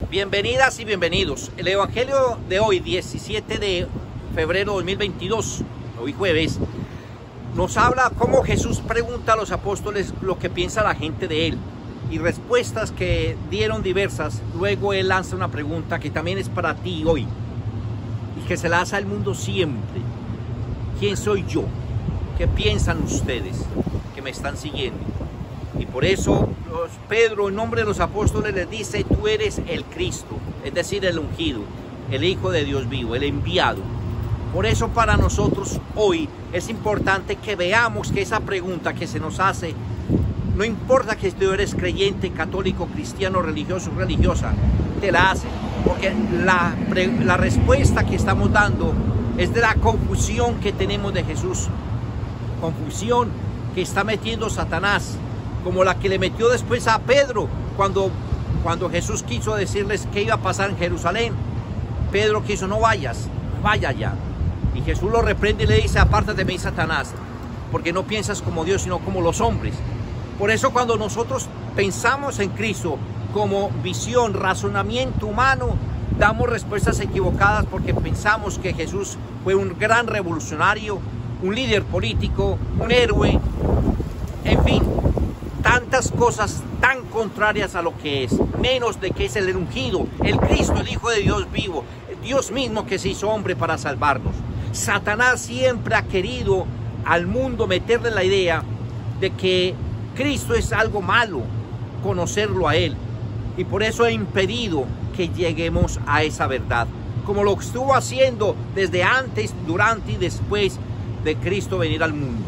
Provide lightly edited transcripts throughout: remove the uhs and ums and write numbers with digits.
Bienvenidas y bienvenidos. El Evangelio de hoy, 17 de febrero de 2022, hoy jueves, nos habla cómo Jesús pregunta a los apóstoles lo que piensa la gente de él y respuestas que dieron diversas. Luego él lanza una pregunta que también es para ti hoy y que se la hace al mundo siempre. ¿Quién soy yo? ¿Qué piensan ustedes que me están siguiendo? Y por eso Pedro, en nombre de los apóstoles, les dice: tú eres el Cristo, es decir, el ungido, el Hijo de Dios vivo, el enviado. Por eso para nosotros hoy es importante que veamos que esa pregunta que se nos hace, no importa que tú eres creyente, católico, cristiano, religioso, religiosa, te la hace, porque la respuesta que estamos dando es de la confusión que tenemos de Jesús, confusión que está metiendo Satanás, como la que le metió después a Pedro cuando Jesús quiso decirles qué iba a pasar en Jerusalén. Pedro quiso: no vayas, vaya ya. Y Jesús lo reprende y le dice: apártate de mí, Satanás, porque no piensas como Dios, sino como los hombres. Por eso cuando nosotros pensamos en Cristo como visión, razonamiento humano, damos respuestas equivocadas, porque pensamos que Jesús fue un gran revolucionario, un líder político, un héroe, en fin, tantas cosas tan contrarias a lo que es, menos de que es el ungido, el Cristo, el Hijo de Dios vivo, Dios mismo que se hizo hombre para salvarnos. Satanás siempre ha querido al mundo meterle la idea de que Cristo es algo malo, conocerlo a Él, y por eso ha impedido que lleguemos a esa verdad, como lo estuvo haciendo desde antes, durante y después de Cristo venir al mundo,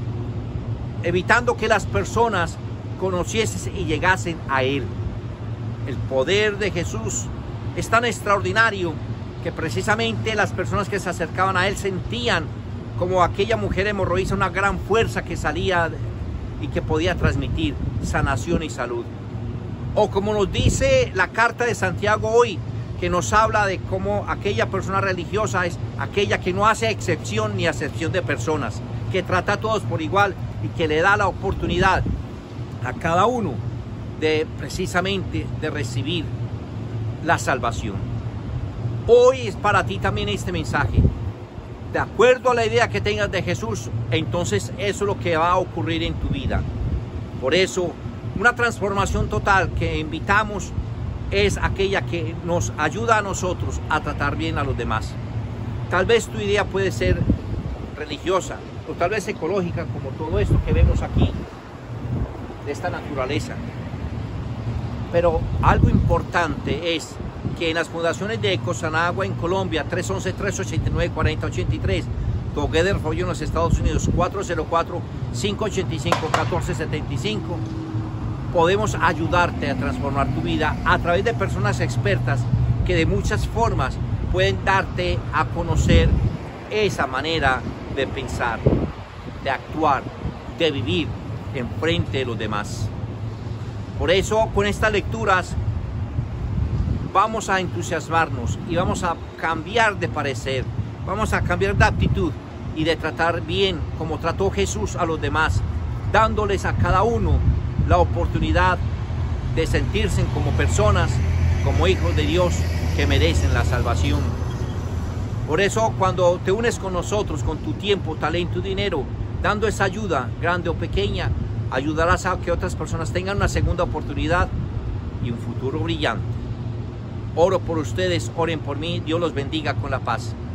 evitando que las personas conociesen y llegasen a Él. El poder de Jesús es tan extraordinario que precisamente las personas que se acercaban a Él sentían, como aquella mujer hemorroísa, una gran fuerza que salía y que podía transmitir sanación y salud. O como nos dice la carta de Santiago hoy, que nos habla de cómo aquella persona religiosa es aquella que no hace excepción ni acepción de personas, que trata a todos por igual y que le da la oportunidad a cada uno de precisamente de recibir la salvación. Hoy es para ti también este mensaje. De acuerdo a la idea que tengas de Jesús, entonces eso es lo que va a ocurrir en tu vida. Por eso, una transformación total que invitamos es aquella que nos ayuda a nosotros a tratar bien a los demás. Tal vez tu idea puede ser religiosa o tal vez ecológica, como todo esto que vemos aquí, de esta naturaleza. Pero algo importante es que en las fundaciones de Ecosanagua en Colombia, 311-389-4083, Together for You en los Estados Unidos, 404-585-1475, podemos ayudarte a transformar tu vida a través de personas expertas que de muchas formas pueden darte a conocer esa manera de pensar, de actuar, de vivir en frente de los demás. Por eso, con estas lecturas vamos a entusiasmarnos y vamos a cambiar de parecer, vamos a cambiar de actitud y de tratar bien como trató Jesús a los demás, dándoles a cada uno la oportunidad de sentirse como personas, como hijos de Dios que merecen la salvación. Por eso, cuando te unes con nosotros, con tu tiempo, talento y dinero, dando esa ayuda, grande o pequeña, ayudarás a que otras personas tengan una segunda oportunidad y un futuro brillante. Oro por ustedes, oren por mí, Dios los bendiga con la paz.